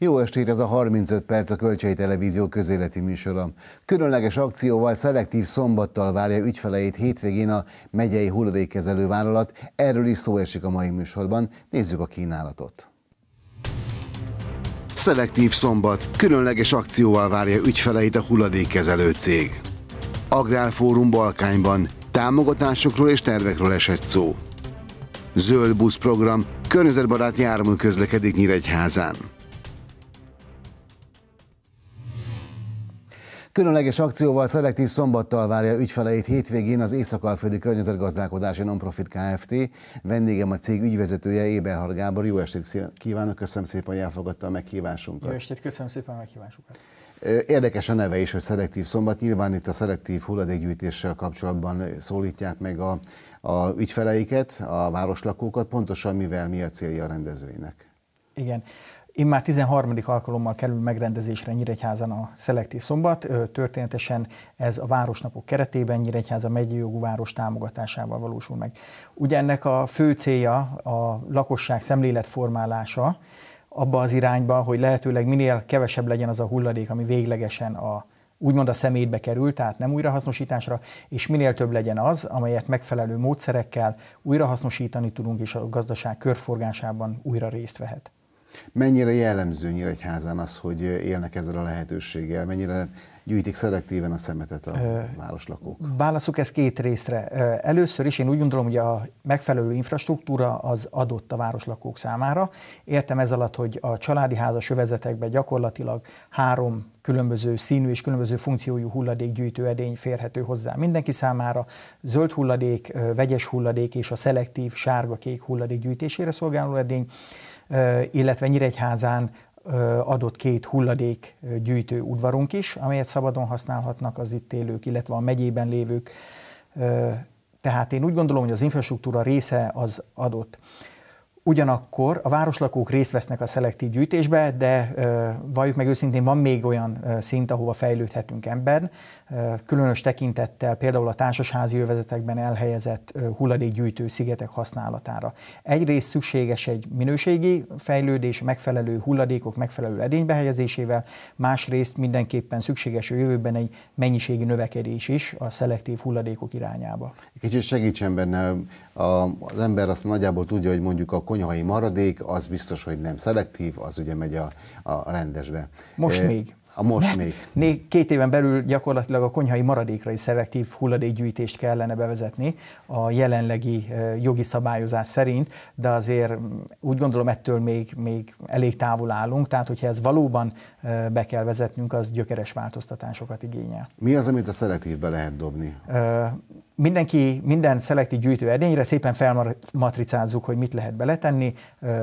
Jó estét, ez a 35 perc a Kölcsei Televízió közéleti műsora. Különleges akcióval, szelektív szombattal várja ügyfeleit hétvégén a megyei hulladékkezelő vállalat. Erről is szó esik a mai műsorban. Nézzük a kínálatot. Szelektív szombat, különleges akcióval várja ügyfeleit a hulladékkezelő cég. Agrárfórum Balkányban támogatásokról és tervekről esett szó. Zöld busz program, környezetbarát jármű közlekedik Nyíregyházán. Különleges akcióval, szelektív szombattal várja ügyfeleit hétvégén az Észak-Alföldi Környezetgazdálkodási Nonprofit Kft. Vendégem a cég ügyvezetője, Eberhard Gábor. Jó estét kívánok, köszönöm szépen, hogy elfogadta a meghívásunkat. Jó estét, köszönöm szépen a meghívásunkat. Érdekes a neve is, hogy szelektív szombat. Nyilván itt a szelektív hulladékgyűjtéssel kapcsolatban szólítják meg a ügyfeleiket, a városlakókat. Pontosan mivel, mi a célja a rendezvénynek? Igen. Immár 13. alkalommal kerül megrendezésre Nyíregyházan a szelektív szombat. Történetesen ez a városnapok keretében Nyíregyháza megyei jogú város támogatásával valósul meg. Ugye ennek a fő célja a lakosság szemléletformálása abba az irányba, hogy lehetőleg minél kevesebb legyen az a hulladék, ami véglegesen úgymond a szemétbe kerül, tehát nem újrahasznosításra, és minél több legyen az, amelyet megfelelő módszerekkel újrahasznosítani tudunk, és a gazdaság körforgásában újra részt vehet. Mennyire jellemző Nyíregyházán az, hogy élnek ezzel a lehetőséggel? Mennyire gyűjtik szelektíven a szemetet a városlakók? Válaszuk ez két részre. Először is én úgy gondolom, hogy a megfelelő infrastruktúra az adott a városlakók számára. Értem ez alatt, hogy a családi házas övezetekben gyakorlatilag 3 különböző színű és különböző funkciójú hulladékgyűjtő edény férhető hozzá mindenki számára. Zöld hulladék, vegyes hulladék és a szelektív sárga-kék hulladék gyűjtésére szolgáló edény, illetve Nyíregyházán adott 2 hulladékgyűjtő udvarunk is, amelyet szabadon használhatnak az itt élők, illetve a megyében lévők. Tehát én úgy gondolom, hogy az infrastruktúra része az adott. Ugyanakkor a városlakók részt vesznek a szelektív gyűjtésbe, de valljuk meg őszintén, van még olyan szint, ahova fejlődhetünk ebben, különös tekintettel például a társasházi övezetekben elhelyezett hulladékgyűjtő szigetek használatára. Egyrészt szükséges egy minőségi fejlődés, megfelelő hulladékok megfelelő edénybe helyezésével, másrészt mindenképpen szükséges a jövőben egy mennyiségi növekedés is a szelektív hulladékok irányába. Kicsit segítsen benne, az ember azt nagyjából tudja, hogy mondjuk a konyhai maradék, az biztos, hogy nem szelektív, az ugye megy a rendesbe. Most még. Most még. 2 éven belül gyakorlatilag a konyhai maradékra is szelektív hulladékgyűjtést kellene bevezetni a jelenlegi jogi szabályozás szerint, de azért úgy gondolom ettől még elég távol állunk, tehát hogyha ez valóban be kell vezetnünk, az gyökeres változtatásokat igényel. Mi az, amit a szelektívbe lehet dobni? Minden szelektív gyűjtő edényre szépen felmatricázzuk, hogy mit lehet beletenni.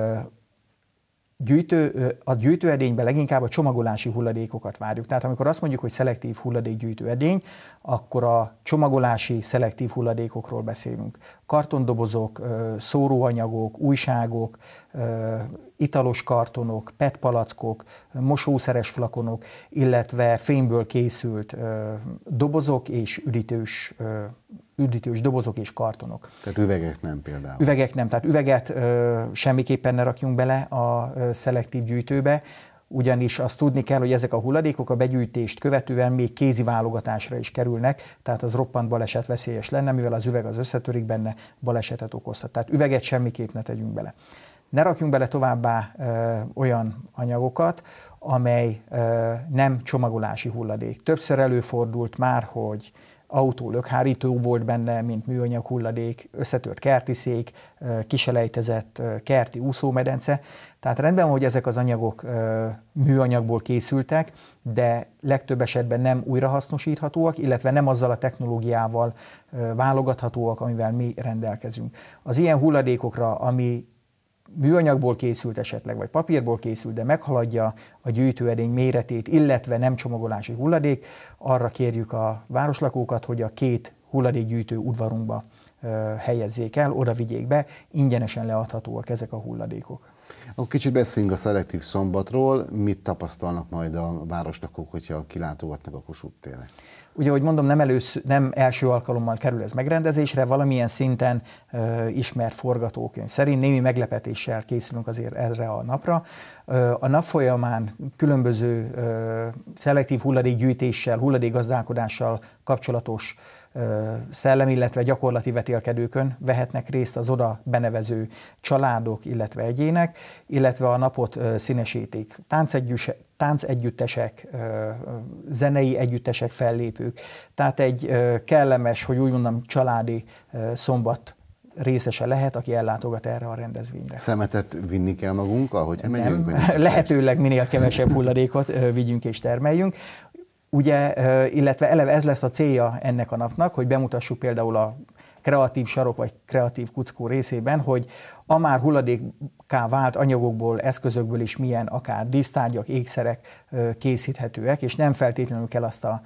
A gyűjtőedényben leginkább a csomagolási hulladékokat várjuk. Tehát amikor azt mondjuk, hogy szelektív hulladékgyűjtő edény, akkor a csomagolási szelektív hulladékokról beszélünk. Kartondobozok, szóróanyagok, újságok, italos kartonok, PET palackok, mosószeres flakonok, illetve fémből készült dobozok és üdítős dobozok és kartonok. Tehát üvegek nem például? Üvegek nem, tehát üveget semmiképpen ne rakjunk bele a szelektív gyűjtőbe, ugyanis azt tudni kell, hogy ezek a hulladékok a begyűjtést követően még kézi válogatásra is kerülnek, tehát az roppant balesetveszélyes lenne, mivel az üveg az összetörik benne, balesetet okozhat. Tehát üveget semmiképp ne tegyünk bele. Ne rakjunk bele továbbá olyan anyagokat, amely nem csomagolási hulladék. Többször előfordult már, hogy autó lökhárító volt benne, mint műanyag hulladék, összetört kertiszék, kiselejtezett kerti úszómedence. Tehát rendben van, hogy ezek az anyagok műanyagból készültek, de legtöbb esetben nem újrahasznosíthatóak, illetve nem azzal a technológiával válogathatóak, amivel mi rendelkezünk. Az ilyen hulladékokra, ami műanyagból készült esetleg, vagy papírból készült, de meghaladja a gyűjtőedény méretét, illetve nem csomagolási hulladék, arra kérjük a városlakókat, hogy a 2 hulladékgyűjtő udvarunkba helyezzék el, oda vigyék be, ingyenesen leadhatóak ezek a hulladékok. Akkor kicsit beszéljünk a szelektív szombatról. Mit tapasztalnak majd a városlakók, hogyha kilátogatnak a Kossuth térre? Ugye, ahogy mondom, nem első alkalommal kerül ez megrendezésre, valamilyen szinten ismert forgatókönyv szerint némi meglepetéssel készülünk azért erre a napra. A nap folyamán különböző szelektív hulladékgyűjtéssel, hulladékgazdálkodással kapcsolatos szellemi, illetve gyakorlati vetélkedőkön vehetnek részt az oda benevező családok, illetve egyének, illetve a napot színesítik táncegyüttesek, zenei együttesek, fellépők. Tehát egy kellemes, hogy úgy mondom, családi szombat részese lehet, aki ellátogat erre a rendezvényre. Szemetet vinni kell magunkkal, hogy megyünk? Lehetőleg minél kevesebb hulladékot vigyünk és termeljünk. Ugye, illetve eleve ez lesz a célja ennek a napnak, hogy bemutassuk például a kreatív sarok vagy kreatív kuckó részében, hogy a már hulladékká vált anyagokból, eszközökből is milyen akár dísztárgyak, ékszerek készíthetőek, és nem feltétlenül kell azt a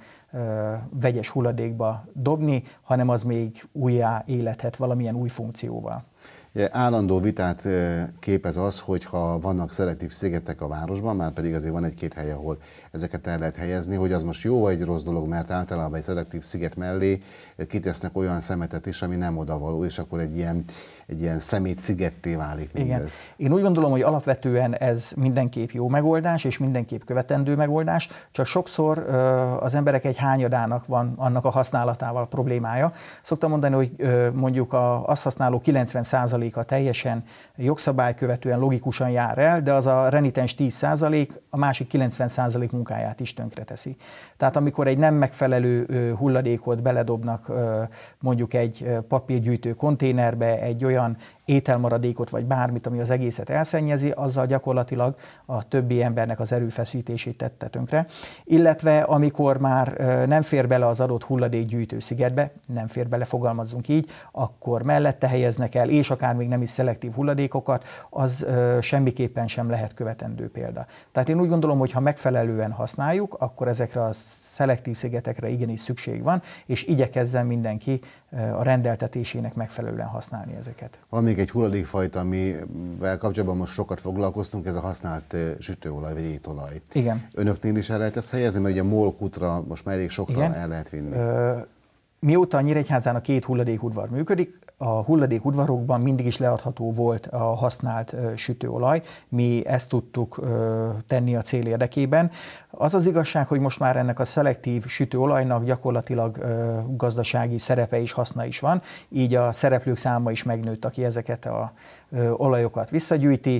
vegyes hulladékba dobni, hanem az még újjá élethet valamilyen új funkcióval. Állandó vitát képez az, hogyha vannak szelektív szigetek a városban, már pedig azért van egy-két hely, ahol ezeket el lehet helyezni, hogy az most jó vagy rossz dolog, mert általában egy szelektív sziget mellé kitesznek olyan szemetet is, ami nem odavaló, és akkor egy ilyen szemétszigetté válik mindez. Én úgy gondolom, hogy alapvetően ez mindenképp jó megoldás, és mindenképp követendő megoldás, csak sokszor az emberek egy hányadának van annak a használatával problémája. Szoktam mondani, hogy mondjuk azt használó 90%-a teljesen jogszabálykövetően logikusan jár el, de az a renitens 10% a másik 90% munkáját is tönkreteszi. Tehát amikor egy nem megfelelő hulladékot beledobnak mondjuk egy papírgyűjtő konténerbe, egy olyan ételmaradékot vagy bármit, ami az egészet elszennyezi, azzal gyakorlatilag a többi embernek az erőfeszítését tette tönkre. Illetve amikor már nem fér bele az adott hulladékgyűjtő szigetbe, nem fér bele, fogalmazzunk így, akkor mellette helyeznek el, és akár még nem is szelektív hulladékokat, az semmiképpen sem lehet követendő példa. Tehát én úgy gondolom, hogy ha megfelelően használjuk, akkor ezekre a szelektív szigetekre igenis szükség van, és igyekezzen mindenki a rendeltetésének megfelelően használni ezeket. Van még egy hulladékfajta, amivel kapcsolatban most sokat foglalkoztunk, ez a használt sütőolaj vagy étolaj. Igen. Önöknél is el lehet ezt helyezni, mert ugye a molkutra most már elég sokra el lehet vinni. Mióta a Nyíregyházán a 2 hulladékudvar működik, a hulladékudvarokban mindig is leadható volt a használt sütőolaj. Mi ezt tudtuk tenni a cél érdekében. Az az igazság, hogy most már ennek a szelektív sütőolajnak gyakorlatilag gazdasági szerepe és haszna is van, így a szereplők száma is megnőtt, aki ezeket a olajokat visszagyűjti.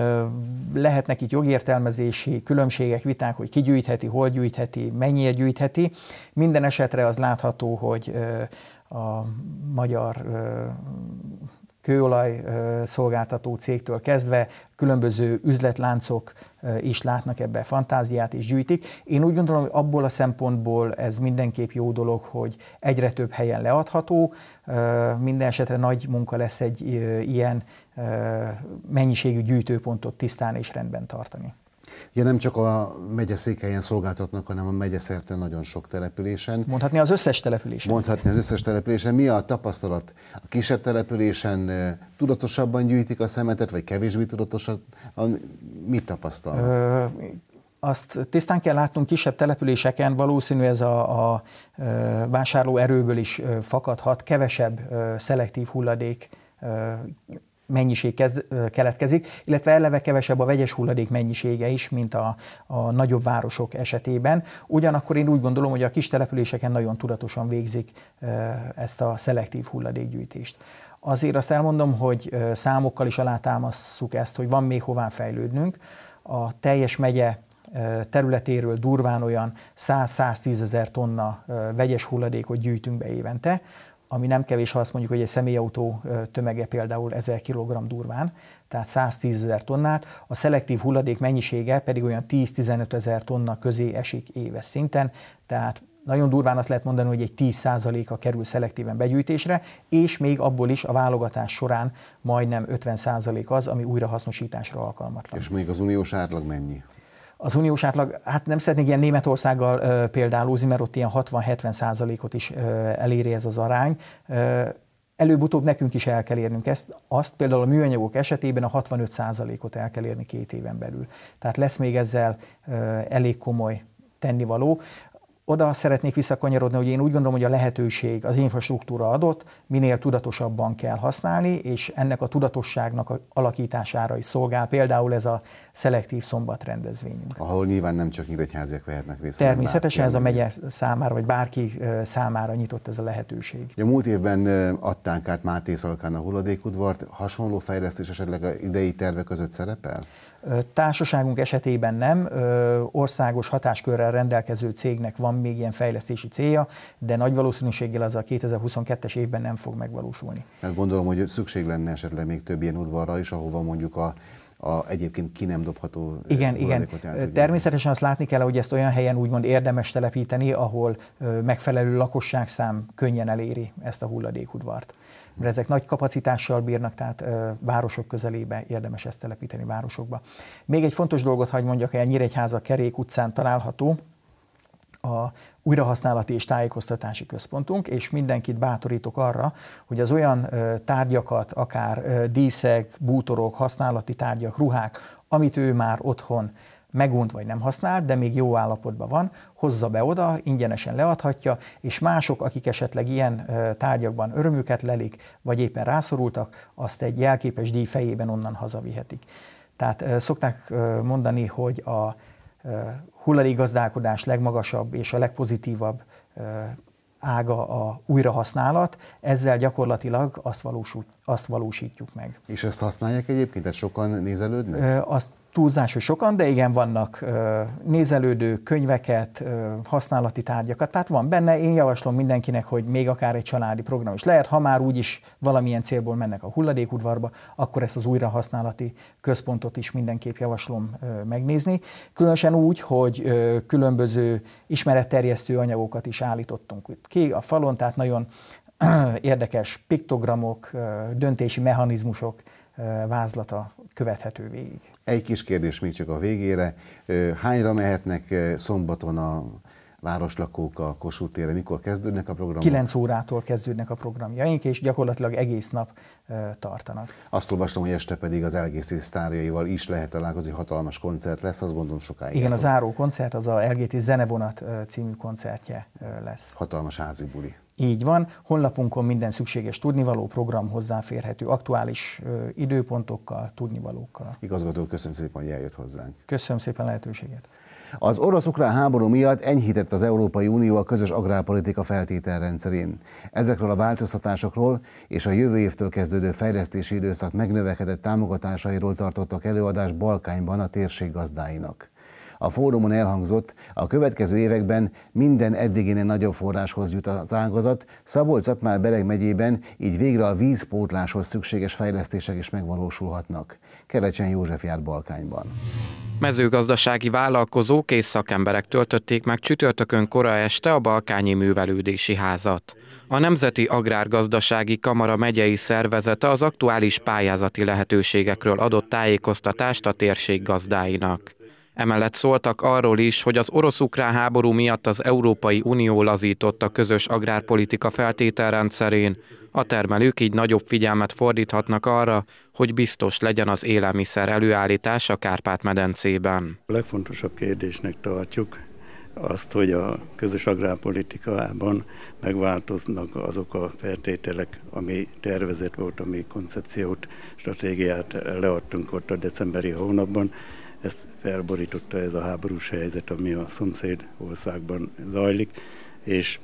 Lehetnek itt jogértelmezési különbségek, viták, hogy ki gyűjtheti, hol gyűjtheti, mennyire gyűjtheti. Minden esetre az látható, hogy a magyar kőolaj szolgáltató cégtől kezdve különböző üzletláncok is látnak ebbe fantáziát és gyűjtik. Én úgy gondolom, hogy abból a szempontból ez mindenképp jó dolog, hogy egyre több helyen leadható. Minden esetre nagy munka lesz egy ilyen mennyiségű gyűjtőpontot tisztán és rendben tartani. Ja, nem csak a megyeszékhelyen szolgáltatnak, hanem a megyeszerte nagyon sok településen. Mondhatni az összes településen. Mondhatni az összes településen. Mi a tapasztalat? A kisebb településen tudatosabban gyűjtik a szemetet, vagy kevésbé tudatosan? Mit tapasztal? Azt tisztán kell látnunk, kisebb településeken valószínű ez a vásárlóerőből is fakadhat, kevesebb szelektív hulladék mennyiség keletkezik, illetve eleve kevesebb a vegyes hulladék mennyisége is, mint a nagyobb városok esetében. Ugyanakkor én úgy gondolom, hogy a kis településeken nagyon tudatosan végzik ezt a szelektív hulladékgyűjtést. Azért azt elmondom, hogy számokkal is alátámasszuk ezt, hogy van még hová fejlődnünk. A teljes megye területéről durván olyan 100-110 ezer tonna vegyes hulladékot gyűjtünk be évente, ami nem kevés, ha azt mondjuk, hogy egy személyautó tömege például 1000 kg durván, tehát 110 ezer tonnát, a szelektív hulladék mennyisége pedig olyan 10-15 ezer tonna közé esik éves szinten, tehát nagyon durván azt lehet mondani, hogy egy 10%-a kerül szelektíven begyűjtésre, és még abból is a válogatás során majdnem 50% az, ami újrahasznosításra alkalmatlan. És még az uniós átlag mennyi? Az uniós átlag, hát nem szeretnék ilyen Németországgal példálózni, mert ott ilyen 60-70%-ot is eléri ez az arány. előbb-utóbb nekünk is el kell érnünk azt például a műanyagok esetében a 65%-ot el kell érni 2 éven belül. Tehát lesz még ezzel elég komoly tennivaló. Oda szeretnék visszakanyarodni, hogy én úgy gondolom, hogy a lehetőség az infrastruktúra adott, minél tudatosabban kell használni, és ennek a tudatosságnak a alakítására is szolgál például ez a szelektív szombatrendezvényünk. Ahol nyilván nem csak nyíregyháziak vehetnek részt. Természetesen ez a megye számára, vagy bárki számára nyitott ez a lehetőség. A múlt évben adták át Máté Szalkán a hulladékudvart, hasonló fejlesztés esetleg a idei tervek között szerepel? Társaságunk esetében nem, országos hatáskörrel rendelkező cégnek van még ilyen fejlesztési célja, de nagy valószínűséggel az a 2022-es évben nem fog megvalósulni. Mert gondolom, hogy szükség lenne esetleg még több ilyen udvarra is, ahova mondjuk a egyébként ki nem dobható hulladékot Igen. Természetesen azt látni kell, hogy ezt olyan helyen úgymond érdemes telepíteni, ahol megfelelő lakosságszám könnyen eléri ezt a hulladékudvart. Mert ezek nagy kapacitással bírnak, tehát városok közelébe érdemes ezt telepíteni, városokba. Még egy fontos dolgot hadd mondjak el, Nyíregyháza Kerék utcán található a újrahasználati és tájékoztatási központunk, és mindenkit bátorítok arra, hogy az olyan tárgyakat, akár díszek, bútorok, használati tárgyak, ruhák, amit ő már otthon megunt vagy nem használ, de még jó állapotban van, hozza be oda, ingyenesen leadhatja, és mások, akik esetleg ilyen tárgyakban örömüket lelik, vagy éppen rászorultak, azt egy jelképes díj fejében onnan hazavihetik. Tehát szokták mondani, hogy a hulladékgazdálkodás legmagasabb és a legpozitívabb ága a újrahasználat, ezzel gyakorlatilag azt valósítjuk meg. És ezt használják egyébként? Tehát sokan nézelődnek? Azt túlzás, hogy sokan, de igen, vannak nézelődő könyveket, használati tárgyakat, tehát van benne. Én javaslom mindenkinek, hogy még akár egy családi program is lehet, ha már úgyis valamilyen célból mennek a hulladékudvarba, akkor ezt az újrahasználati központot is mindenképp javaslom megnézni. Különösen úgy, hogy különböző ismeretterjesztő anyagokat is állítottunk ki a falon, tehát nagyon érdekes piktogramok, döntési mechanizmusok vázlata követhető végig. Egy kis kérdés még csak a végére. Hányra mehetnek szombaton a városlakók a Kossuth térre? Mikor kezdődnek a programok? 9 órától kezdődnek a programjaink, és gyakorlatilag egész nap tartanak. Azt olvastam, hogy este pedig az LGT sztárjaival is lehet találkozni, hatalmas koncert lesz, azt gondolom sokáig. Igen, a záró koncert az a LGT Zenevonat című koncertje lesz. Hatalmas házi buli. Így van, honlapunkon minden szükséges tudnivaló program hozzáférhető, aktuális időpontokkal, tudnivalókkal. Igazgató, köszönöm szépen, hogy eljött hozzánk. Köszönöm szépen a lehetőséget. Az orosz-ukrán háború miatt enyhített az Európai Unió a közös agrárpolitika feltételrendszerén. Ezekről a változtatásokról és a jövő évtől kezdődő fejlesztési időszak megnövekedett támogatásairól tartottak előadást Balkányban a térség gazdáinak. A fórumon elhangzott, a következő években minden eddiginél nagyobb forráshoz jut az ágazat, Szabolcs-Szatmár-Bereg megyében így végre a vízpótláshoz szükséges fejlesztések is megvalósulhatnak. Kerecsen József járt Balkányban. Mezőgazdasági vállalkozók és szakemberek töltötték meg csütörtökön kora este a Balkányi Művelődési Házat. A Nemzeti Agrárgazdasági Kamara megyei szervezete az aktuális pályázati lehetőségekről adott tájékoztatást a térség gazdáinak. Emellett szóltak arról is, hogy az orosz-ukrán háború miatt az Európai Unió lazított a közös agrárpolitika feltételrendszerén, a termelők így nagyobb figyelmet fordíthatnak arra, hogy biztos legyen az élelmiszer előállítás a Kárpát-medencében. A legfontosabb kérdésnek tartjuk azt, hogy a közös agrárpolitikában megváltoznak azok a feltételek, ami tervezet volt, ami koncepciót, stratégiát leadtunk ott a decemberi hónapban. Ezt felborította ez a háborús helyzet, ami a szomszéd országban zajlik, és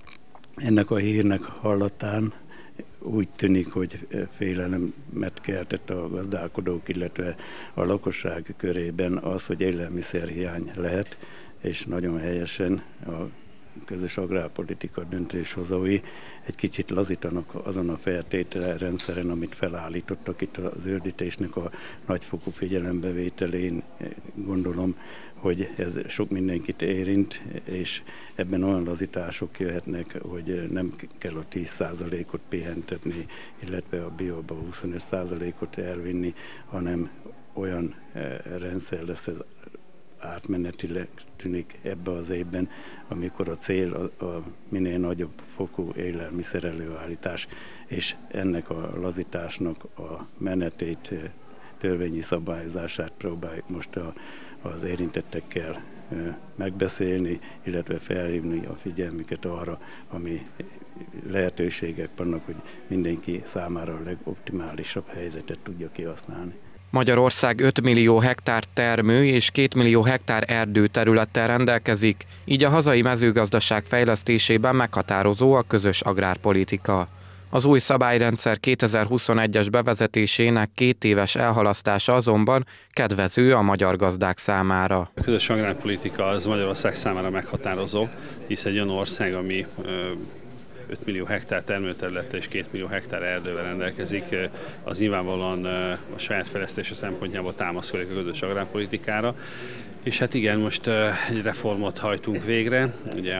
ennek a hírnek hallatán úgy tűnik, hogy félelemet keltett a gazdálkodók, illetve a lakosság körében az, hogy élelmiszerhiány lehet, és nagyon helyesen a közös agrárpolitika döntéshozói egy kicsit lazítanak azon a feltételrendszeren, amit felállítottak itt a zöldítésnek a nagyfokú figyelembevételén. Gondolom, hogy ez sok mindenkit érint, és ebben olyan lazítások jöhetnek, hogy nem kell a 10%-ot pihentetni, illetve a bióba 25%-ot elvinni, hanem olyan rendszer lesz ez átmenetileg tűnik ebbe az évben, amikor a cél a minél nagyobb fokú élelmiszer előállítás, és ennek a lazításnak a menetét, törvényi szabályozását próbáljuk most az érintettekkel megbeszélni, illetve felhívni a figyelmüket arra, ami lehetőségek vannak, hogy mindenki számára a legoptimálisabb helyzetet tudja kihasználni. Magyarország 5 millió hektár termő és 2 millió hektár erdőterülettel rendelkezik, így a hazai mezőgazdaság fejlesztésében meghatározó a közös agrárpolitika. Az új szabályrendszer 2021-es bevezetésének 2 éves elhalasztása azonban kedvező a magyar gazdák számára. A közös agrárpolitika az Magyarország számára meghatározó, hisz egy olyan ország, ami 5 millió hektár termőterülettel és 2 millió hektár erdővel rendelkezik, az nyilvánvalóan a saját fejlesztése szempontjából támaszkodik a közös agrárpolitikára. És hát igen, most egy reformot hajtunk végre. Ugye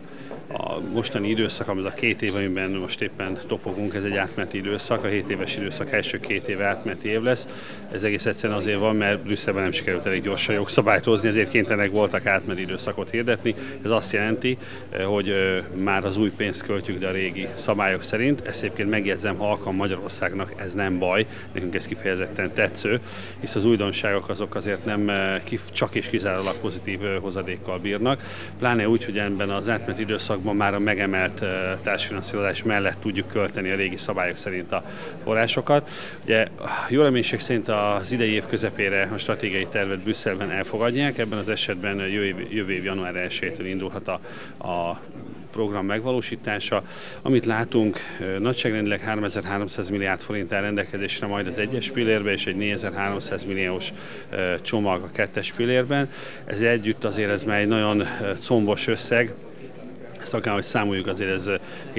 a mostani időszak, az a 2 év, amiben most éppen topogunk, ez egy átmeneti időszak, a 7 éves időszak első 2 éve átmeneti év lesz. Ez egész egyszerűen azért van, mert Brüsszelben nem sikerült elég gyorsan jogszabályt hozni, ezért kénytelenek voltak átmeneti időszakot hirdetni. Ez azt jelenti, hogy már az új pénzt költjük, de a régi szabályok szerint. Ezt egyébként megjegyzem, ha alkalm Magyarországnak, ez nem baj, nekünk ez kifejezetten tetsző, hisz az újdonságok azok azért nem csak és kizárólag pozitív hozadékkal bírnak. Pláne úgy, hogy ebben az átmeneti időszakban már a megemelt társfinanszírozás mellett tudjuk költeni a régi szabályok szerint a forrásokat. Ugye jó reménység szerint az idei év közepére a stratégiai tervet Brüsszelben elfogadják, ebben az esetben jövő év január 1-től indulhat a program megvalósítása. Amit látunk, nagyságrendileg 3300 milliárd forint áll rendelkezésre majd az 1-es pillérben, és egy 4300 milliós csomag a 2-es pillérben. Ez együtt azért ez már egy nagyon combos összeg. Ezt akár, hogy számoljuk, azért ez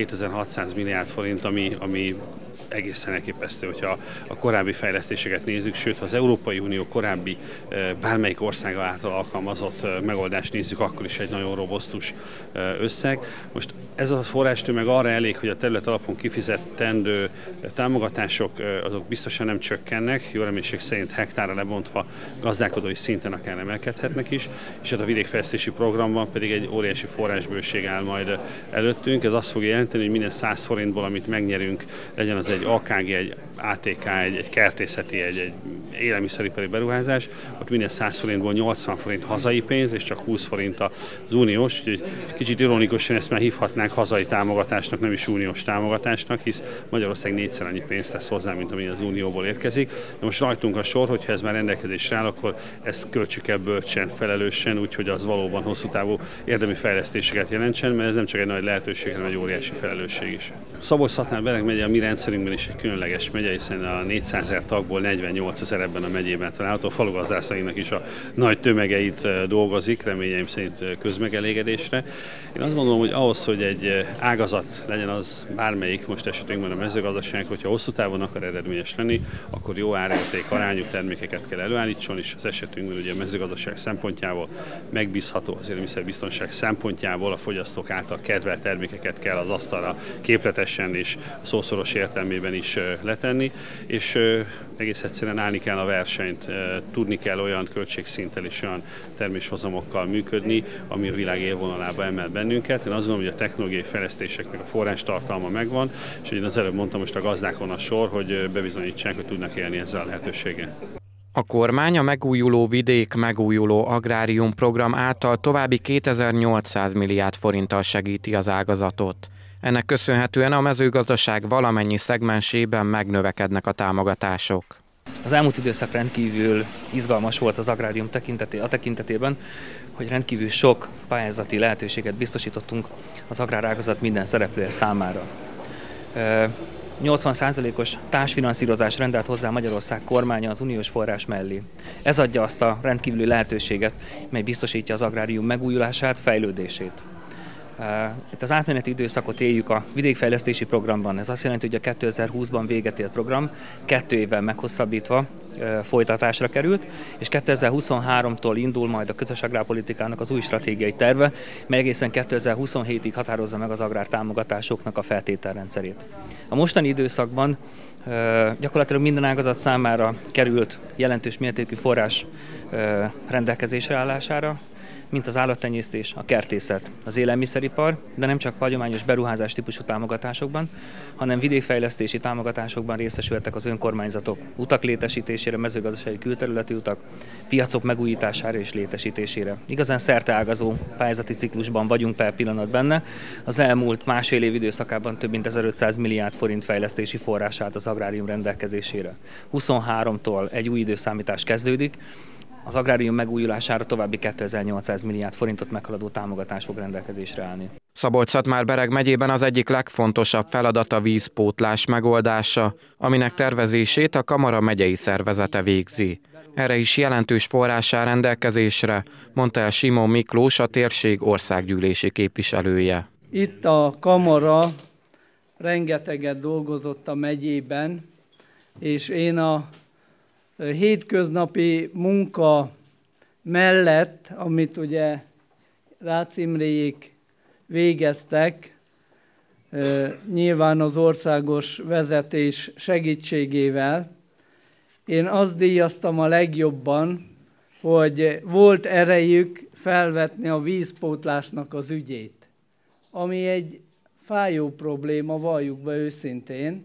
7600 milliárd forint, ami egészen elképesztő, hogyha a korábbi fejlesztéseket nézzük, sőt, ha az Európai Unió korábbi bármelyik országa által alkalmazott megoldást nézzük, akkor is egy nagyon robosztus összeg. Most ez a forrástömeg arra elég, hogy a terület alapon kifizettendő támogatások azok biztosan nem csökkennek, jó reménység szerint hektárra lebontva gazdálkodói szinten akár emelkedhetnek is, és hát a vidékfejlesztési programban pedig egy óriási forrásbőség áll majd előttünk. Ez azt fogja jelenteni, hogy minden 100 forintból, amit megnyerünk, legyen az egy AKG, egy ATK, egy kertészeti, egy élelmiszeripari beruházás, ott minden 100 forintból 80 forint hazai pénz, és csak 20 forint az uniós, úgyhogy kicsit ironikusan ezt már hívhatnánk hazai támogatásnak, nem is uniós támogatásnak, hisz Magyarország 4-szer annyi pénzt tesz hozzá, mint ami az unióból érkezik. De most rajtunk a sor, hogyha ez már rendelkezésre áll, akkor ezt költsük el bölcsen, felelősen, úgyhogy az valóban hosszú távú érdemi fejlesztéseket jelentsen, mert ez nem csak egy nagy lehetőség, hanem egy óriási felelősség is. Szabolcs-Szatmár-Bereg megye a mi rendszerünkben is egy különleges megye, hiszen a 400 000 tagból 48 000 ebben a megyében található, a falugazdászainknak is a nagy tömegeit dolgozik, reményeim szerint közmegelégedésre. Én azt gondolom, hogy ahhoz, hogy egy ágazat legyen az bármelyik, most esetünkben a mezőgazdaság, hogyha hosszú távon akar eredményes lenni, akkor jó árérték arányú termékeket kell előállítson, és az esetünkben ugye a mezőgazdaság szempontjából megbízható, az élelmiszerbiztonság szempontjából a fogyasztók által kedvelt termékeket kell az asztalra képletesen és szószoros értelmében is letenni, és egész egyszerűen állni kell a versenyt, tudni kell olyan költségszinttel és olyan terméshozamokkal működni, ami a világ élvonalába emel bennünket. Én azt gondolom, hogy a technológiai fejlesztéseknek a forrástartalma megvan, és én az előbb mondtam, most a gazdákon a sor, hogy bebizonyítsák, hogy tudnak élni ezzel a lehetőséggel. A kormány a Megújuló Vidék, Megújuló Agrárium program által további 2800 milliárd forinttal segíti az ágazatot. Ennek köszönhetően a mezőgazdaság valamennyi szegmensében megnövekednek a támogatások. Az elmúlt időszak rendkívül izgalmas volt az agrárium tekintetében, hogy rendkívül sok pályázati lehetőséget biztosítottunk az agrárágazat minden szereplője számára. 80%-os társfinanszírozás rendelt hozzá Magyarország kormánya az uniós forrás mellé. Ez adja azt a rendkívüli lehetőséget, mely biztosítja az agrárium megújulását, fejlődését. Itt az átmeneti időszakot éljük a vidékfejlesztési programban. Ez azt jelenti, hogy a 2020-ban véget ért program 2 évvel meghosszabbítva folytatásra került, és 2023-tól indul majd a közös agrárpolitikának az új stratégiai terve, mely egészen 2027-ig határozza meg az agrártámogatásoknak a feltételrendszerét. A mostani időszakban gyakorlatilag minden ágazat számára került jelentős mértékű forrás rendelkezésre állására, mint az állattenyésztés, a kertészet, az élelmiszeripar, de nem csak hagyományos beruházás típusú támogatásokban, hanem vidékfejlesztési támogatásokban részesültek az önkormányzatok utak létesítésére, mezőgazdasági külterületi utak, piacok megújítására és létesítésére. Igazán szerteágazó pályázati ciklusban vagyunk per pillanat benne. Az elmúlt másfél év időszakában több mint 1500 milliárd forint fejlesztési forrás állt az agrárium rendelkezésére. 23-tól egy új időszámítás kezdődik. Az agrárium megújulására további 2800 milliárd forintot meghaladó támogatás fog rendelkezésre állni. Szabolcs-Szatmár-Bereg megyében az egyik legfontosabb feladat a vízpótlás megoldása, aminek tervezését a kamara megyei szervezete végzi. Erre is jelentős forrás áll rendelkezésre, mondta el Simon Miklós, a térség országgyűlési képviselője. Itt a kamara rengeteget dolgozott a megyében, és én a hétköznapi munka mellett, amit ugye Rácz Imréjék végeztek, nyilván az országos vezetés segítségével, én azt díjaztam a legjobban, hogy volt erejük felvetni a vízpótlásnak az ügyét, ami egy fájó probléma, valljuk be őszintén,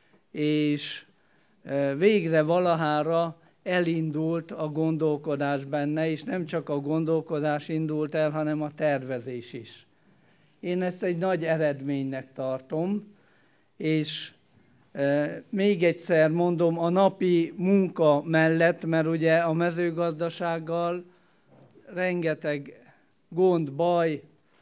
és végre valahára elindult a gondolkodás benne, és nem csak a gondolkodás indult el, hanem a tervezés is. Én ezt egy nagy eredménynek tartom, és még egyszer mondom, a napi munka mellett, mert ugye a mezőgazdasággal rengeteg gond, baj,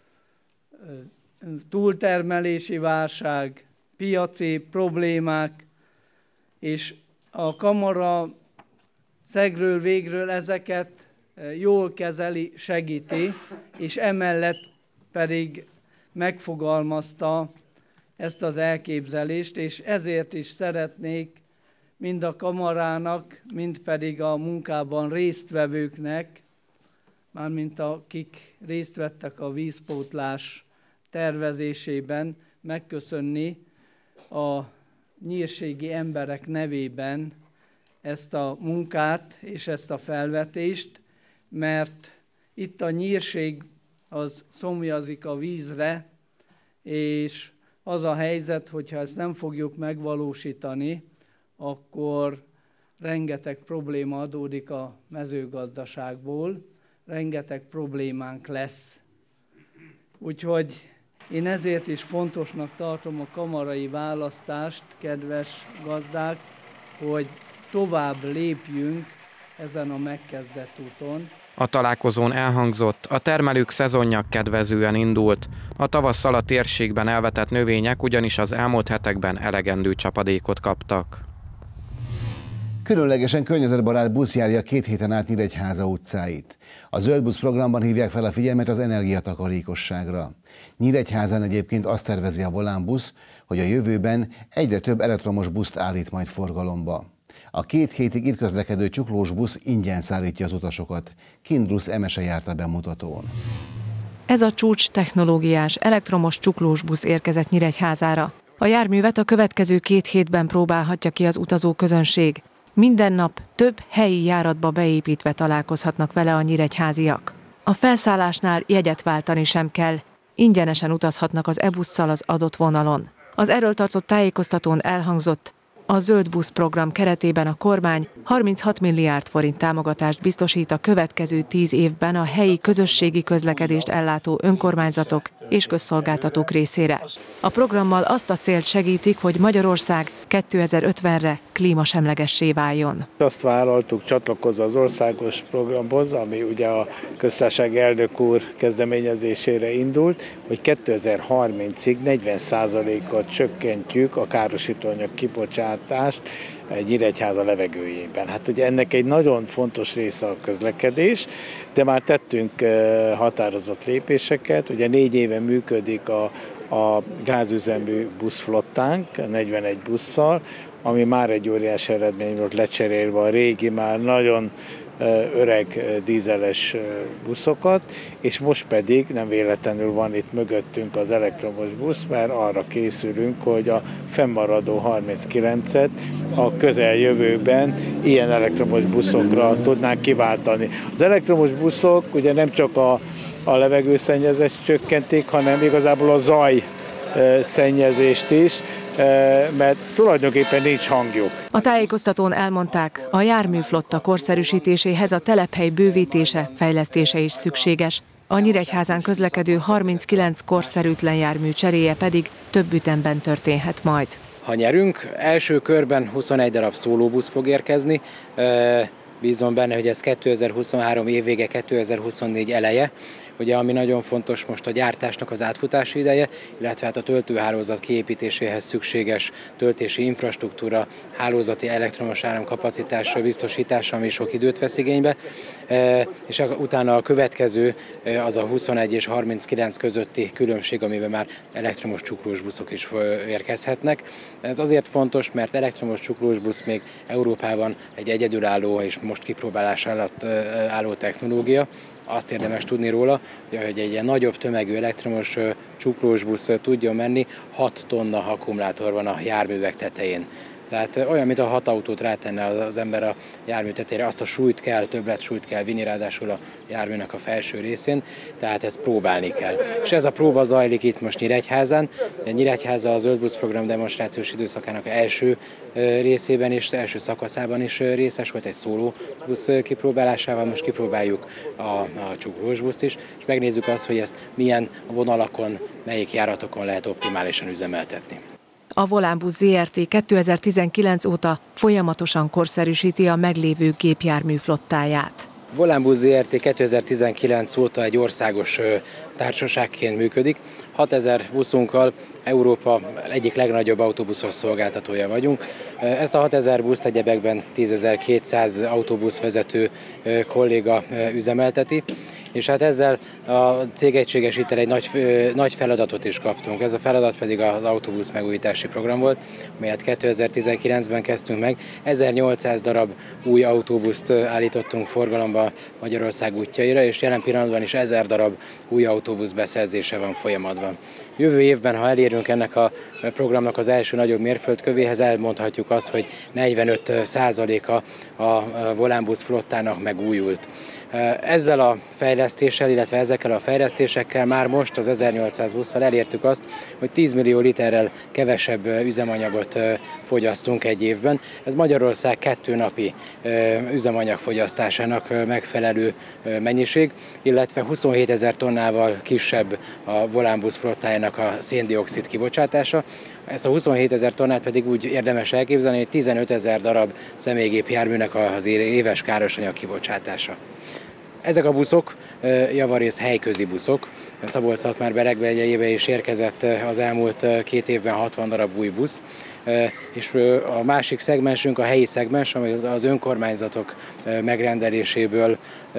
túltermelési válság, piaci problémák, és a kamara szegről végről ezeket jól kezeli, segíti, és emellett pedig megfogalmazta ezt az elképzelést, és ezért is szeretnék mind a kamarának, mind pedig a munkában résztvevőknek, mármint akik részt vettek a vízpótlás tervezésében, megköszönni a nyírségi emberek nevében ezt a munkát és ezt a felvetést, mert itt a nyírség az szomjazik a vízre, és az a helyzet, hogyha ezt nem fogjuk megvalósítani, akkor rengeteg probléma adódik a mezőgazdaságból, rengeteg problémánk lesz. Úgyhogy én ezért is fontosnak tartom a kamarai választást, kedves gazdák, hogy tovább lépjünk ezen a megkezdett úton. A találkozón elhangzott, a termelők szezonja kedvezően indult, a tavasszal a térségben elvetett növények ugyanis az elmúlt hetekben elegendő csapadékot kaptak. Különlegesen környezetbarát busz járja 2 héten át Nyíregyháza utcáit. A Zöld Busz programban hívják fel a figyelmet az energiatakarékosságra. Nyíregyházán egyébként azt tervezi a Volánbusz, hogy a jövőben egyre több elektromos buszt állít majd forgalomba. A 2 hétig itt közlekedő csuklós busz ingyen szállítja az utasokat. Kindrusz Emese járt a bemutatón. Ez a csúcs technológiás elektromos csuklós busz érkezett Nyíregyházára. A járművet a következő 2 hétben próbálhatja ki az utazó közönség. Minden nap több helyi járatba beépítve találkozhatnak vele a nyíregyháziak. A felszállásnál jegyet váltani sem kell, ingyenesen utazhatnak az e-busszal az adott vonalon. Az erről tartott tájékoztatón elhangzott, a Zöld Busz program keretében a kormány 36 milliárd forint támogatást biztosít a következő 10 évben a helyi közösségi közlekedést ellátó önkormányzatok és közszolgáltatók részére. A programmal azt a célt segítik, hogy Magyarország 2050-re klímasemlegessé váljon. Azt vállaltuk csatlakozva az országos programhoz, ami ugye a köztársasági elnök úr kezdeményezésére indult, hogy 2030-ig 40%-ot csökkentjük a károsítóanyag kibocsátását ellátás Nyíregyháza levegőjében. Hát ugye ennek egy nagyon fontos része a közlekedés, de már tettünk határozott lépéseket. Ugye 4 éve működik a gázüzemű buszflottánk, 41 busszal, ami már egy óriási eredmény volt, lecserélve a régi, már nagyon öreg dízeles buszokat, és most pedig nem véletlenül van itt mögöttünk az elektromos busz, mert arra készülünk, hogy a fennmaradó 39-et a közeljövőben ilyen elektromos buszokra tudnánk kiváltani. Az elektromos buszok ugye nem csak a levegőszennyezést csökkentik, hanem igazából a zaj szennyezést is, mert tulajdonképpen nincs hangjuk. A tájékoztatón elmondták, a járműflotta korszerűsítéséhez a telephely bővítése, fejlesztése is szükséges. A Nyíregyházán közlekedő 39 korszerűtlen jármű cseréje pedig több ütemben történhet majd. Ha nyerünk, első körben 21 darab szólóbusz fog érkezni. Bízom benne, hogy ez 2023 évvége, 2024 eleje. Ugye, ami nagyon fontos most a gyártásnak az átfutási ideje, illetve hát a töltőhálózat kiépítéséhez szükséges töltési infrastruktúra, hálózati elektromos áramkapacitás biztosítása, ami sok időt vesz igénybe, és utána a következő az a 21 és 39 közötti különbség, amiben már elektromos csuklós buszok is érkezhetnek. Ez azért fontos, mert elektromos csuklós busz még Európában egy egyedülálló és most kipróbálás alatt álló technológia. Azt érdemes tudni róla, hogy egy ilyen nagyobb tömegű elektromos csuklós busz tudjon menni, 6 tonna akkumulátor van a járművek tetején. Tehát olyan, mint a 6 autót rátenne az ember a jármű tetejére, azt a súlyt kell, többlet-súlyt kell vinni, ráadásul a járműnek a felső részén, tehát ezt próbálni kell. És ez a próba zajlik itt most Nyíregyházán. Nyíregyháza a Zöldbusz program demonstrációs időszakának első részében és első szakaszában is részes volt egy szóló busz kipróbálásával, most kipróbáljuk a csuklós buszt is, és megnézzük azt, hogy ezt milyen vonalakon, melyik járatokon lehet optimálisan üzemeltetni. A Volánbusz Zrt. 2019 óta folyamatosan korszerűsíti a meglévő gépjármű flottáját. Volánbusz Zrt. 2019 óta egy országos társaságként működik. 6000 buszunkkal Európa egyik legnagyobb autóbuszos szolgáltatója vagyunk. Ezt a 6000 buszt egyebekben 10.200 autóbuszvezető kolléga üzemelteti, és hát ezzel a cégegységesítésre egy nagy feladatot is kaptunk. Ez a feladat pedig az autóbusz megújítási program volt, melyet 2019-ben kezdtünk meg. 1800 darab új autóbuszt állítottunk forgalomba Magyarország útjaira, és jelen pillanatban is 1000 darab új autóbusz beszerzése van folyamatban. Jövő évben, ha elérünk ennek a programnak az első nagyobb mérföldkövéhez, elmondhatjuk azt, hogy 45%-a a Volánbusz flottának megújult. Ezzel a fejlesztéssel, illetve ezekkel a fejlesztésekkel már most az 1800 busszal elértük azt, hogy 10 millió literrel kevesebb üzemanyagot fogyasztunk egy évben. Ez Magyarország 2 napi üzemanyagfogyasztásának megfelelő mennyiség, illetve 27 000 tonnával kisebb a Volánbusz flottájának a szén-dioxid kibocsátása. Ezt a 27 000 tonnát pedig úgy érdemes elképzelni, hogy 15 000 darab személygépjárműnek az éves károsanyag kibocsátása. Ezek a buszok javarészt helyközi buszok. Szabolcs-Szatmár-Berekbe egyébe is érkezett az elmúlt 2 évben 60 darab új busz. És a másik szegmensünk a helyi szegmens, ami az önkormányzatok megrendeléséből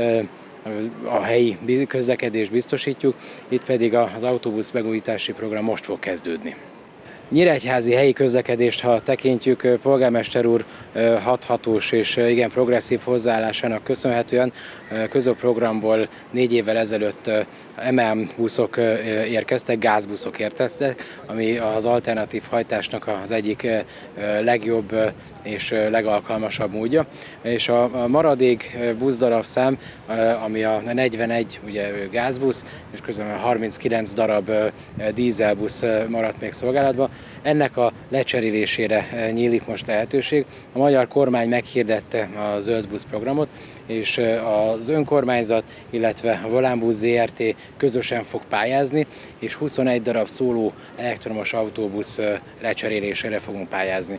a helyi közlekedést biztosítjuk, itt pedig az autóbusz megújítási program most fog kezdődni. Nyíregyházi helyi közlekedést, ha tekintjük, polgármester úr hathatós és igen progresszív hozzáállásának köszönhetően közöprogramból 4 évvel ezelőtt MAN buszok érkeztek, gázbuszok érkeztek, ami az alternatív hajtásnak az egyik legjobb és legalkalmasabb módja. És a maradék buszdarabszám, ami a 41 ugye, gázbusz, és közben 39 darab dízelbusz maradt még szolgálatban, ennek a lecserélésére nyílik most lehetőség. A magyar kormány meghirdette a Zöldbusz programot, és az önkormányzat, illetve a Volánbusz Zrt. Közösen fog pályázni, és 21 darab szóló elektromos autóbusz lecserélésére fogunk pályázni.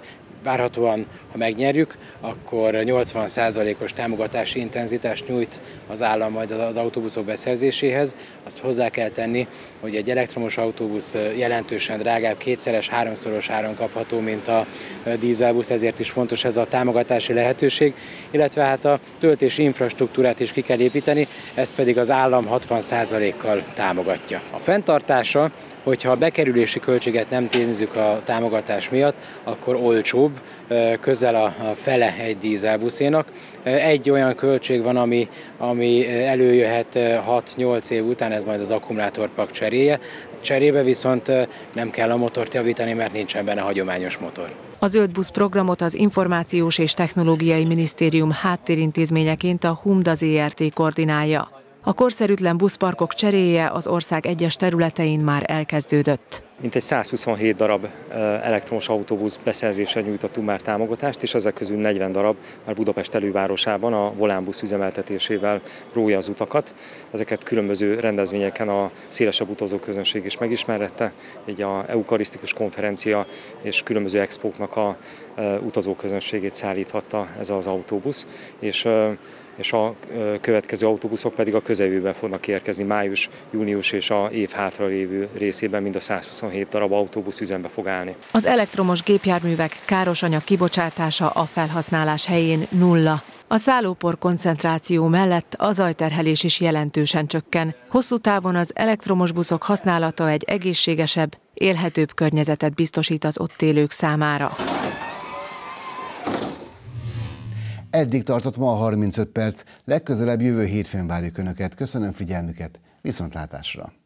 Várhatóan, ha megnyerjük, akkor 80%-os támogatási intenzitást nyújt az állam majd az autóbuszok beszerzéséhez. Azt hozzá kell tenni, hogy egy elektromos autóbusz jelentősen drágább, kétszeres, háromszoros áron kapható, mint a dízelbusz, ezért is fontos ez a támogatási lehetőség, illetve hát a töltési infrastruktúrát is ki kell építeni, ezt pedig az állam 60%-kal támogatja. A fenntartása, hogyha a bekerülési költséget nem nézzük a támogatás miatt, akkor olcsóbb, közel a fele egy dízelbuszénak. Egy olyan költség van, ami előjöhet 6-8 év után, ez majd az akkumulátorpak cseréje. Cserébe viszont nem kell a motort javítani, mert nincsen benne hagyományos motor. A Zöld Busz programot az Információs és Technológiai Minisztérium háttérintézményeként a HUMDA Zrt. Koordinálja. A korszerűtlen buszparkok cseréje az ország egyes területein már elkezdődött. Mintegy 127 darab elektromos autóbusz beszerzésre nyújtottunk már támogatást, és ezek közül 40 darab már Budapest elővárosában a volánbusz üzemeltetésével rója az utakat. Ezeket különböző rendezvényeken a szélesebb utazóközönség is megismerette, így a eukarisztikus konferencia és különböző expóknak a utazóközönségét szállíthatta ez az autóbusz, és a következő autóbuszok pedig a közeljövőben fognak érkezni május, június és a év hátralévő részében mind a 127 darab autóbusz üzembe fog állni. Az elektromos gépjárművek károsanyag kibocsátása a felhasználás helyén nulla. A szállópor koncentráció mellett a zajterhelés is jelentősen csökken. Hosszú távon az elektromos buszok használata egy egészségesebb, élhetőbb környezetet biztosít az ott élők számára. Eddig tartott ma a 35 perc, legközelebb jövő hétfőn várjuk Önöket. Köszönöm figyelmüket, viszontlátásra!